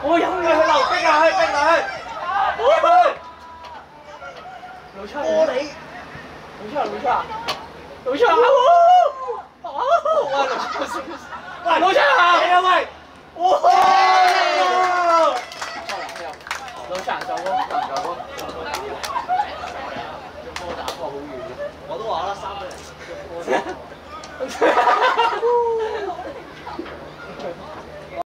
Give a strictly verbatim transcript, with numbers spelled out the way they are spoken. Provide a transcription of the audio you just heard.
我有嘢， 留逼下去，逼下去， 老出過你， 老出老出啊！老出啊！哇！老出喂，老出啊！ 係啊喂，哇！ 老出行走咯，行走咯。